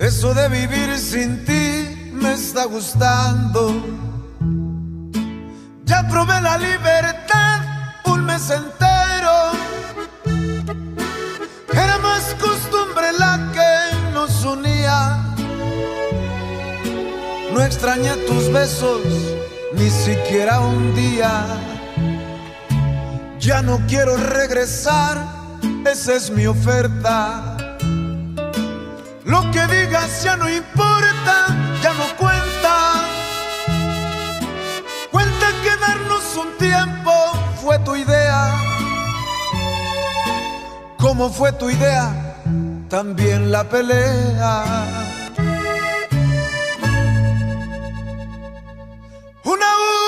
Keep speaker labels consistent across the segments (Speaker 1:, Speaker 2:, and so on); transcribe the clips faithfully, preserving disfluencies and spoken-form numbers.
Speaker 1: Eso de vivir sin ti me está gustando. Ya probé la libertad un mes entero. Era más costumbre la que nos unía. No extrañé tus besos ni siquiera un día. Ya no quiero regresar, esa es mi oferta. Lo que digas ya no importa, ya no cuenta. Cuenta quedarnos un tiempo, fue tu idea. Como fue tu idea, también la pelea. Una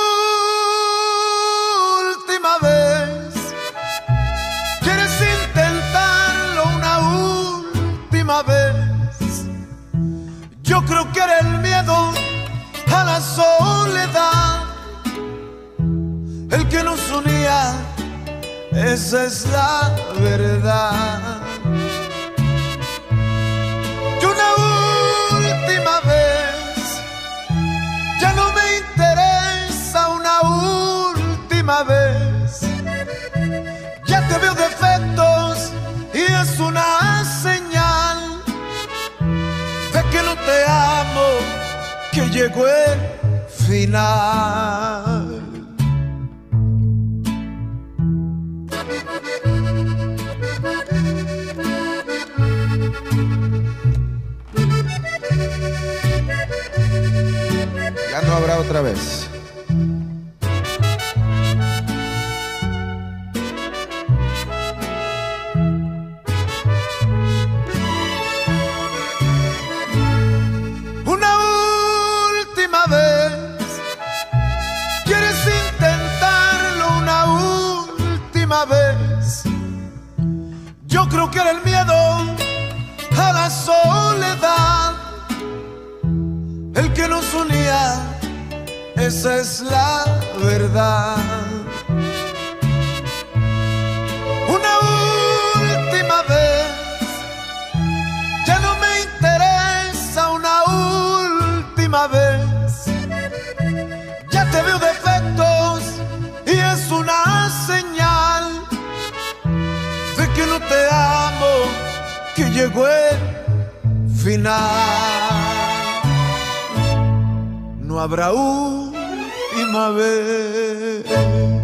Speaker 1: última vez, ¿quieres intentarlo una última vez? Yo creo que era el miedo a la soledad el que nos unía, esa es la verdad. Y una última vez, ya no me interesa una última vez. Ya te veo defectos y es una señal de que no te amo, que llegó el final. Ya no habrá otra vez. Una última vez, ¿quieres intentarlo una última vez? Yo creo que era el miedo a la soledad el que nos unía, esa es la verdad. Una última vez, ya no me interesa una última vez. Ya te veo defectos y es una señal de que no te amo, que llegó el final. No habrá última vez.